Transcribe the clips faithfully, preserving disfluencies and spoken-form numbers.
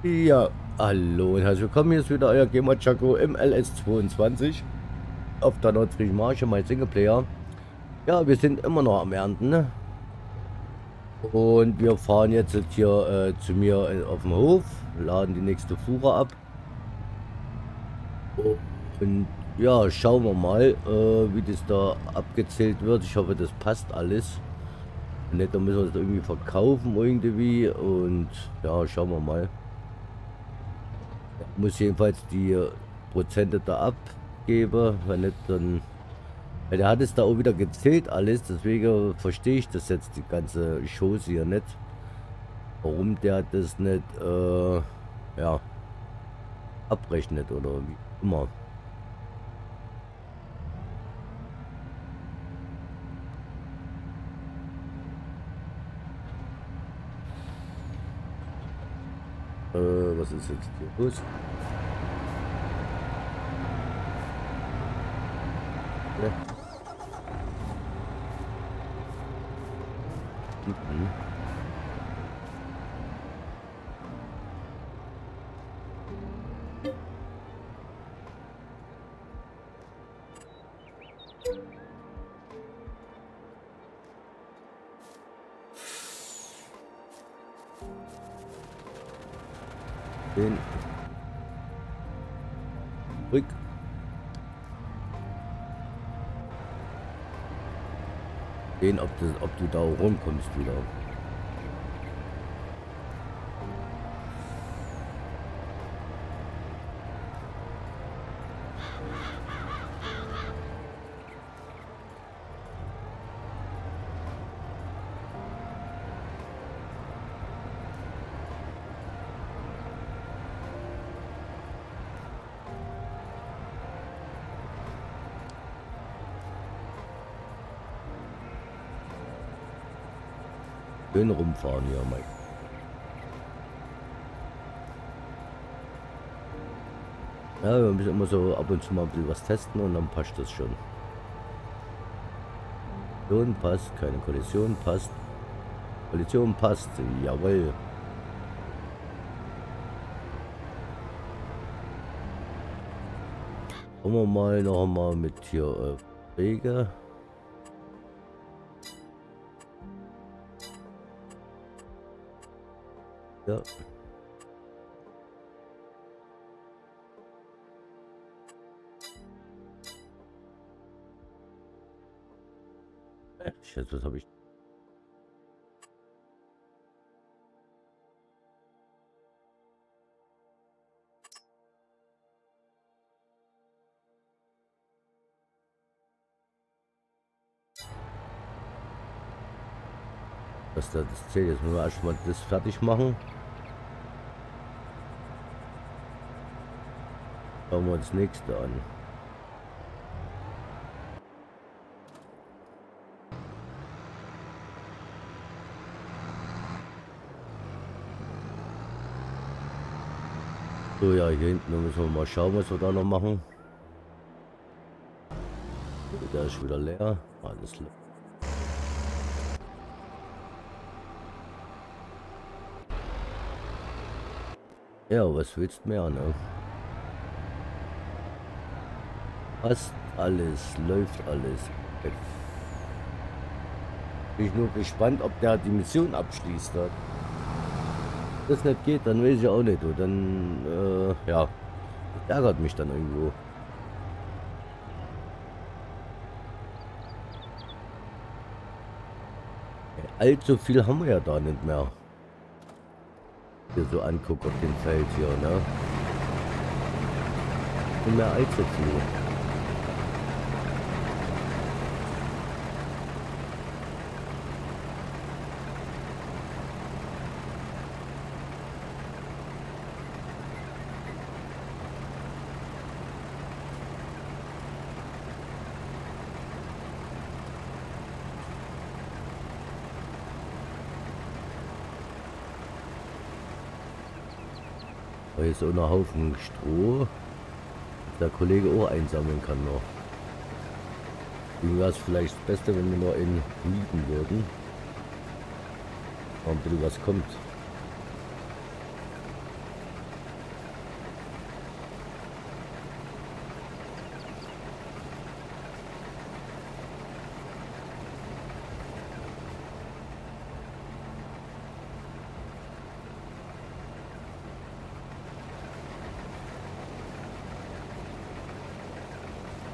Ja, hallo und herzlich willkommen. Hier ist wieder euer Gamer Chaco im L S zweiundzwanzig auf der nordfriesischen Marche, mein Singleplayer. Ja, wir sind immer noch am Ernten, ne? Und wir fahren jetzt hier äh, zu mir äh, auf dem Hof, laden die nächste Fuhre ab. Und ja, schauen wir mal, äh, wie das da abgezählt wird. Ich hoffe, das passt alles. Wenn nicht, dann müssen wir das irgendwie verkaufen irgendwie. Und ja, schauen wir mal. Muss jedenfalls die Prozente da abgeben. Wenn nicht, dann. Weil der hat es da auch wieder gezählt alles. Deswegen verstehe ich das jetzt, die ganze Chose hier nicht. Warum der das nicht äh, ja, abrechnet oder wie immer. Äh, was ist jetzt hier los? Ja. Mhm. Den Rück. Den, ob du, ob du da rumkommst wieder. Schön rumfahren hier, Mike. Ja, wir müssen immer so ab und zu mal ein bisschen was testen und dann passt das schon. Kollision passt, keine Kollision passt. Kollision passt, jawohl. Schauen wir mal noch mal mit hier äh, Pflege. Ja. Jetzt, was habe ich? Was da das zählt. Jetzt müssen wir erstmal das fertig machen. Schauen wir uns das nächste an. So, ja, hier hinten müssen wir mal schauen, was wir da noch machen. Der ist wieder leer. Alles leer. Ja, was willst du mehr, ne? Passt alles, läuft alles. Bin ich nur gespannt, ob der die Mission abschließt hat. Wenn das nicht geht, dann weiß ich auch nicht. Und dann, äh, ja, das ärgert mich dann irgendwo. Allzu viel haben wir ja da nicht mehr. Hier so anguckt auf dem Feld hier, ne? Nicht mehr allzu viel. Da ist auch noch ein Haufen Stroh, der Kollege auch einsammeln kann noch. Deswegen wäre es vielleicht das Beste, wenn wir nur in mieten würden. Mal ein bisschen was kommt.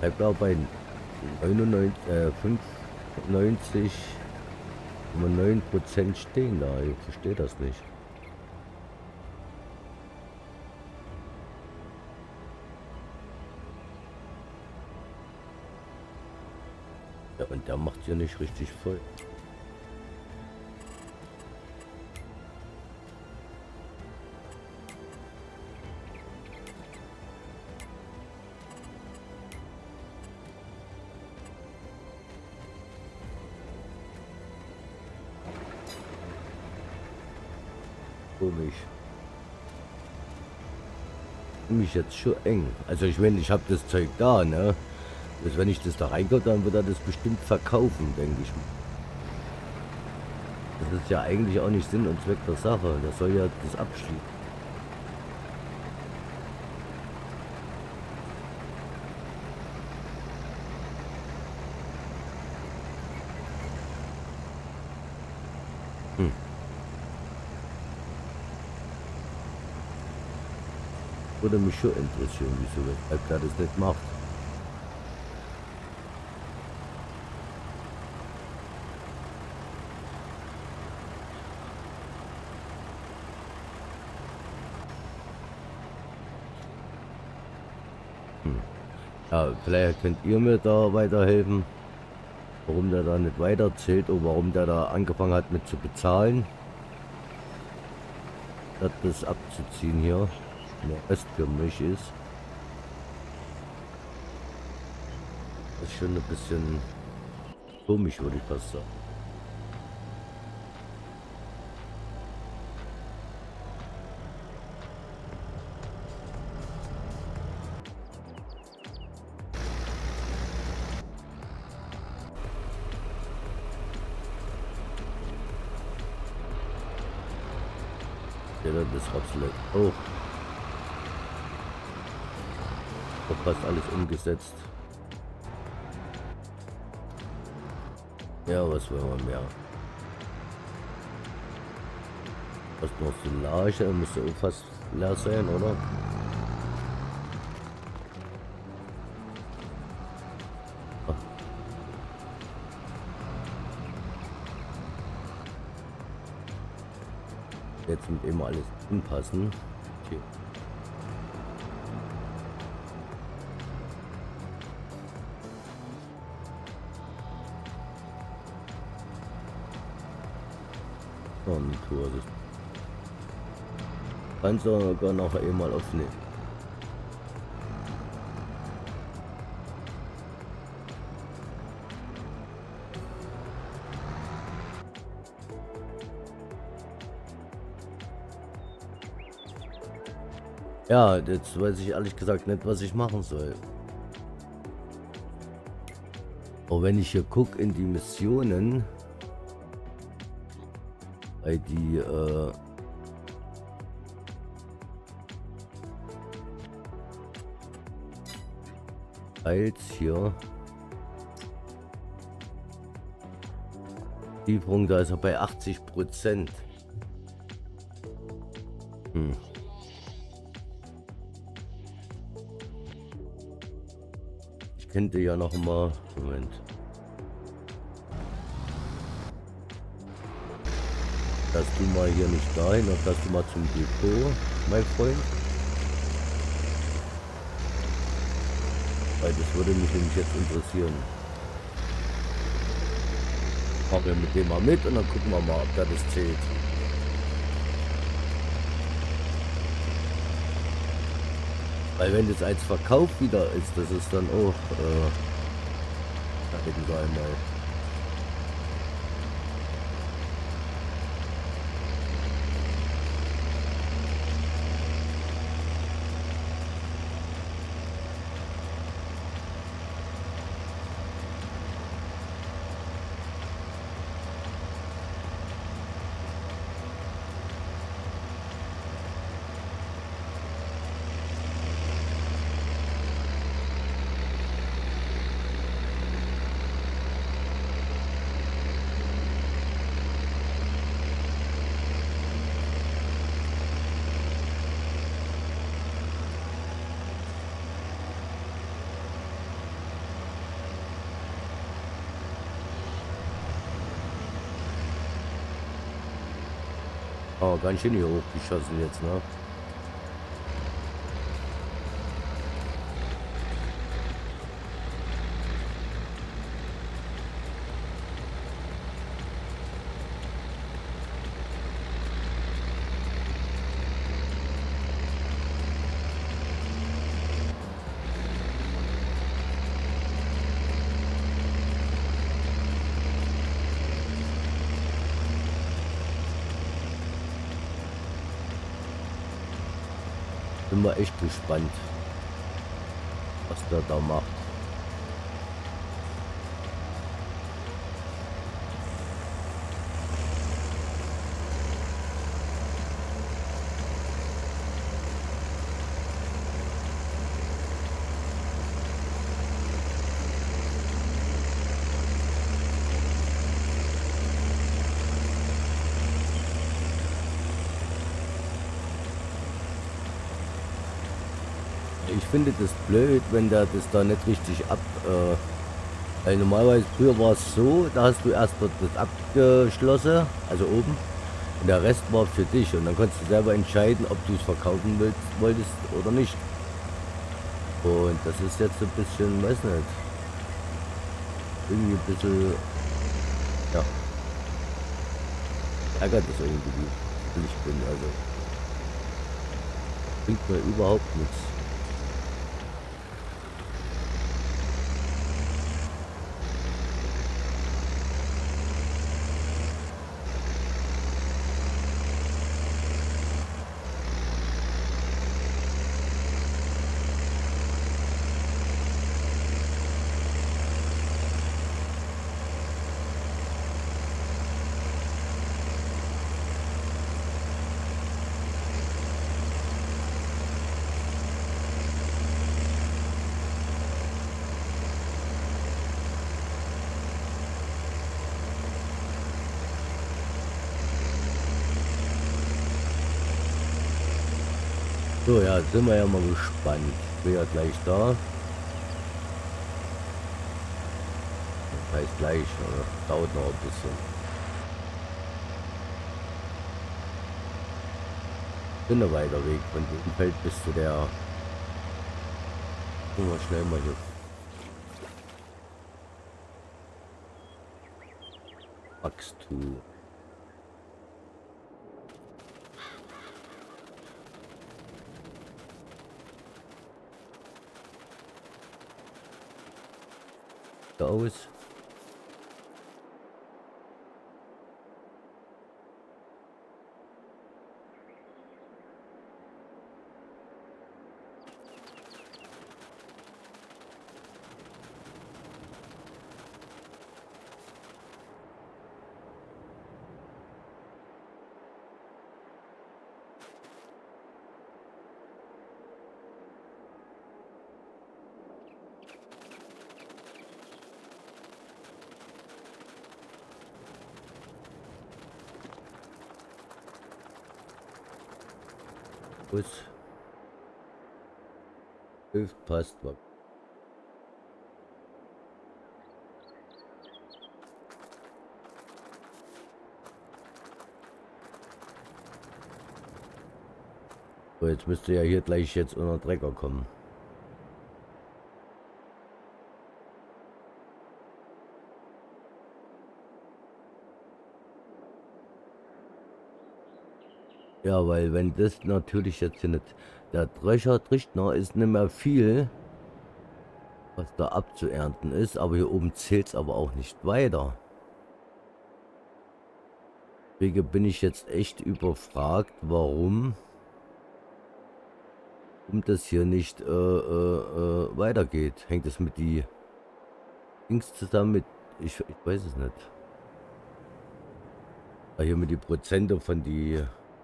Bleibt auch bei neunundneunzig, äh, fünfundneunzig Komma neun Prozent stehen da. Ich verstehe das nicht. Ja, und der macht hier nicht richtig voll. Komisch. Mich jetzt schon eng. Also ich meine, ich habe das Zeug da, ne? Also wenn ich das da reinkomme, dann wird er das bestimmt verkaufen, denke ich. Das ist ja eigentlich auch nicht Sinn und Zweck der Sache. Das soll ja das abschließen. Hm. Würde mich schon interessieren, wieso weshalb er das nicht macht. Ja, vielleicht könnt ihr mir da weiterhelfen, warum der da nicht weiterzählt oder warum der da angefangen hat mit zu bezahlen. Dass das abzuziehen hier der Rest für mich ist. Das ist schon ein bisschen komisch, würde ich fast sagen. Das Rapsel auch. Doch fast alles umgesetzt. Ja, was wollen wir mehr? Was noch Silage, müsste auch fast leer sein, oder? Jetzt mit immer alles anpassen. Okay. Oh, eine Tour. Das kannst du sogar noch einmal aufnehmen. Ja, jetzt weiß ich ehrlich gesagt nicht, was ich machen soll. Aber wenn ich hier gucke in die Missionen, bei die äh, Teils hier, Lieferung, da ist er bei achtzig Prozent. Hm. Ich könnte ja noch mal, Moment. Dass du mal hier nicht dahin und dass du mal zum Depot, mein Freund. Weil das würde mich nämlich jetzt interessieren. Machen wir mit dem mal mit und dann gucken wir mal, ob da das zählt. Weil wenn das als Verkauf wieder ist, das ist dann auch, äh, da hätten wir einmal. Oh, ganz schön hier hochgeschossen jetzt, ne? Bin mal echt gespannt, was der da macht. Ich finde das blöd, wenn der das da nicht richtig ab... Äh, weil normalerweise früher war es so, da hast du erst dort das abgeschlossen, also oben, und der Rest war für dich. Und dann konntest du selber entscheiden, ob du es verkaufen willst, wolltest oder nicht. Und das ist jetzt ein bisschen, weiß nicht, irgendwie ein bisschen, ja, ärgert es irgendwie, wie ich bin. Also bringt mir überhaupt nichts. So, ja, sind wir ja mal gespannt. Ich bin ja gleich da. Das heißt gleich, oder? Dauert noch ein bisschen. Bin ein weiter Weg von diesem Feld bis zu der... Gucken wir schnell mal hier. Wachstum. Aus. Bus. Hilft, passt. So, jetzt müsste ja hier gleich jetzt unter Trecker kommen. Ja, weil wenn das natürlich jetzt hier nicht... Der Drescher, Trichtner ist nicht mehr viel, was da abzuernten ist, aber hier oben zählt es aber auch nicht weiter. Deswegen bin ich jetzt echt überfragt, warum, warum das hier nicht äh, äh, äh, weitergeht. Hängt es mit die Dings zusammen mit... Ich, ich weiß es nicht. Ah, hier mit die Prozente von die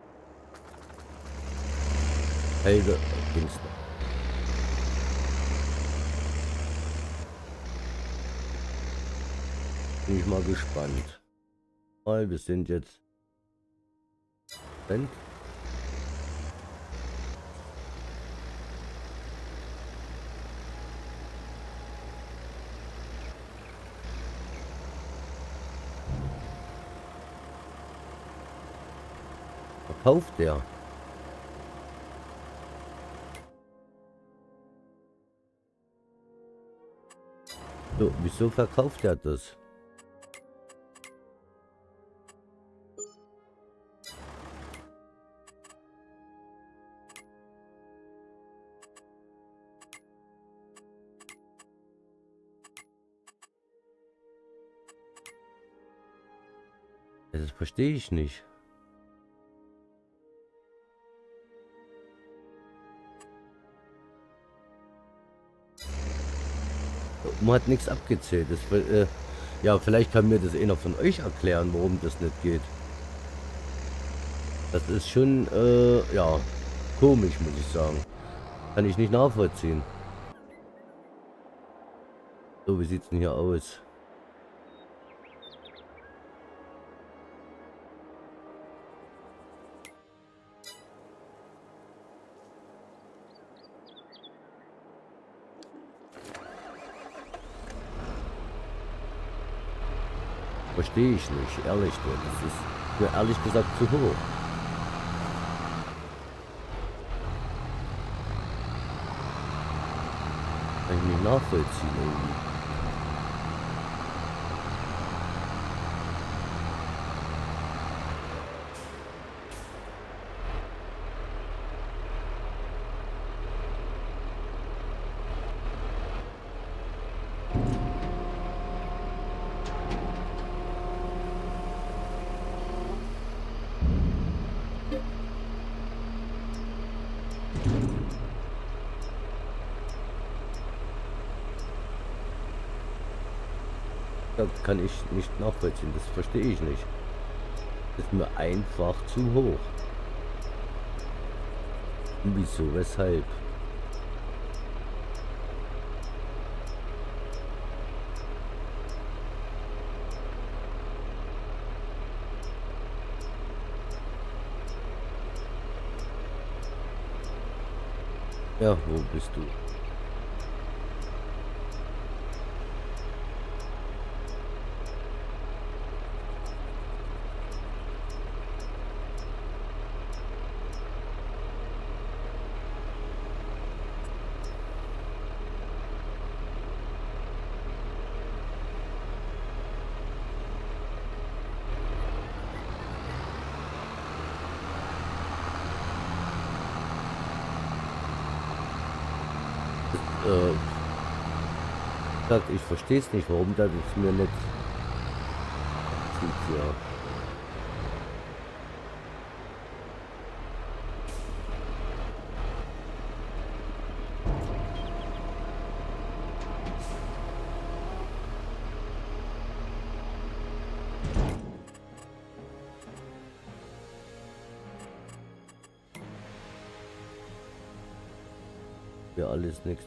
Felder Dings da. Bin ich mal gespannt. Mal, wir sind jetzt... Moment. verkauft der? So, wieso verkauft er das? Das verstehe ich nicht. Man hat nichts abgezählt. Das, äh, ja, vielleicht kann mir das einer von euch erklären, warum das nicht geht. Das ist schon, äh, ja, komisch, muss ich sagen. Kann ich nicht nachvollziehen. So, wie sieht es denn hier aus? Verstehe ich nicht, ehrlich. Das ist mir ehrlich gesagt zu hoch. Kann ich nicht nachvollziehen irgendwie. Das kann ich nicht nachvollziehen, das verstehe ich nicht. Das ist mir einfach zu hoch. Und wieso, weshalb? Ja, wo bist du? Äh, sagt, ich verstehe es nicht, warum das jetzt mir nicht sieht, ja. Ja, alles nichts.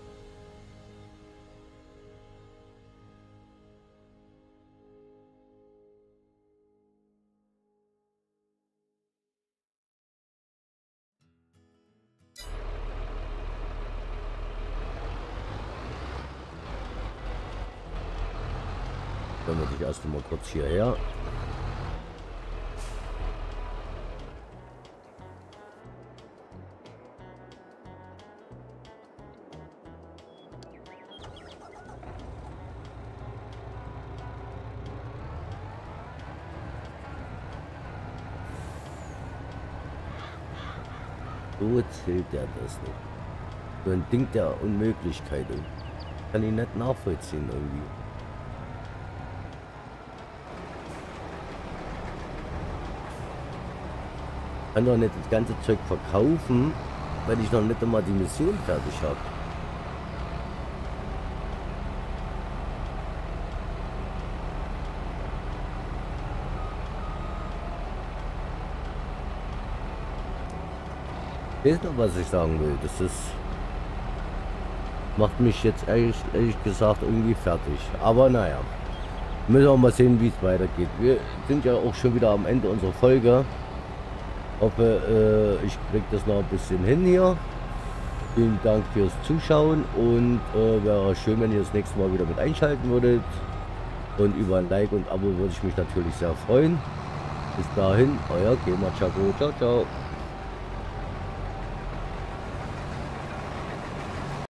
Dann würde ich erst mal kurz hierher. So zählt er das nicht. So ein Ding der Unmöglichkeit. Kann ich nicht nachvollziehen irgendwie. Ich kann doch nicht das ganze Zeug verkaufen, weil ich noch nicht einmal die Mission fertig habe. Wisst ihr, was ich sagen will? Das ist macht mich jetzt ehrlich, ehrlich gesagt irgendwie fertig. Aber naja, müssen wir mal sehen, wie es weitergeht. Wir sind ja auch schon wieder am Ende unserer Folge. Hoffe, äh, ich kriege das noch ein bisschen hin hier. Vielen Dank fürs Zuschauen und äh, wäre schön, wenn ihr das nächste Mal wieder mit einschalten würdet. Und über ein Like und Abo würde ich mich natürlich sehr freuen. Bis dahin, euer Gamer Chaco. Ciao, ciao.